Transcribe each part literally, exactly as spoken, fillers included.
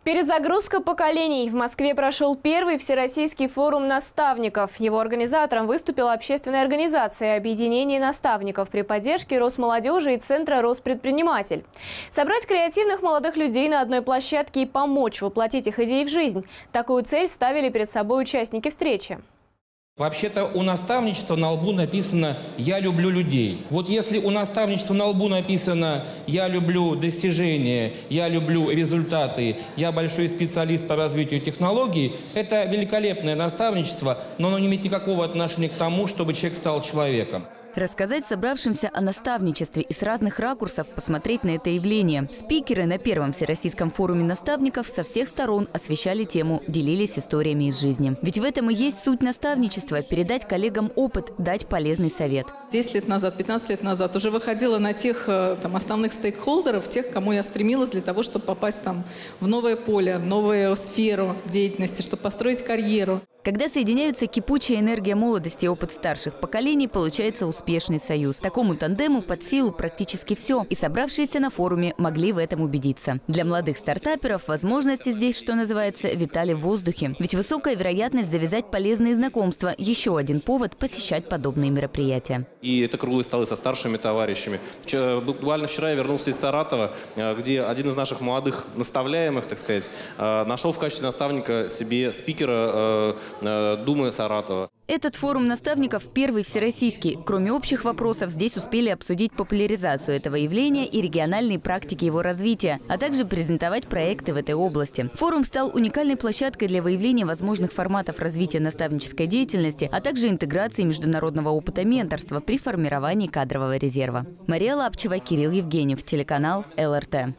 Перезагрузка поколений. В Москве прошел первый всероссийский форум наставников. Его организатором выступила общественная организация «Объединение наставников» при поддержке Росмолодежи и Центра Роспредприниматель. Собрать креативных молодых людей на одной площадке и помочь воплотить их идеи в жизнь. Такую цель ставили перед собой участники встречи. Вообще-то у наставничества на лбу написано «Я люблю людей». Вот если у наставничества на лбу написано «Я люблю достижения», «Я люблю результаты», «Я большой специалист по развитию технологий», это великолепное наставничество, но оно не имеет никакого отношения к тому, чтобы человек стал человеком. Рассказать собравшимся о наставничестве и с разных ракурсов посмотреть на это явление. Спикеры на первом всероссийском форуме наставников со всех сторон освещали тему, делились историями из жизни. Ведь в этом и есть суть наставничества – передать коллегам опыт, дать полезный совет. десять лет назад, пятнадцать лет назад уже выходила на тех там, основных стейкхолдеров, тех, к кому я стремилась для того, чтобы попасть там, в новое поле, в новую сферу деятельности, чтобы построить карьеру. Когда соединяются кипучая энергия молодости и опыт старших поколений, получается успешный союз. Такому тандему под силу практически все. И собравшиеся на форуме могли в этом убедиться. Для молодых стартаперов возможности здесь, что называется, витали в воздухе. Ведь высокая вероятность завязать полезные знакомства – еще один повод посещать подобные мероприятия. И это круглые столы со старшими товарищами. Вчера, буквально вчера я вернулся из Саратова, где один из наших молодых наставляемых, так сказать, нашел в качестве наставника себе спикера Думы Саратова. Этот форум наставников первый всероссийский. Кроме общих вопросов, здесь успели обсудить популяризацию этого явления и региональные практики его развития, а также презентовать проекты в этой области. Форум стал уникальной площадкой для выявления возможных форматов развития наставнической деятельности, а также интеграции международного опыта менторства при формировании кадрового резерва. Мария Лапчева, Кирилл Евгеньев, телеканал эл эр тэ.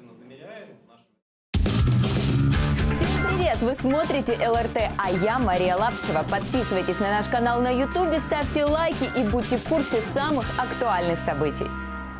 Вы смотрите эл эр тэ, а я Мария Лапчева. Подписывайтесь на наш канал на ютубе, ставьте лайки и будьте в курсе самых актуальных событий.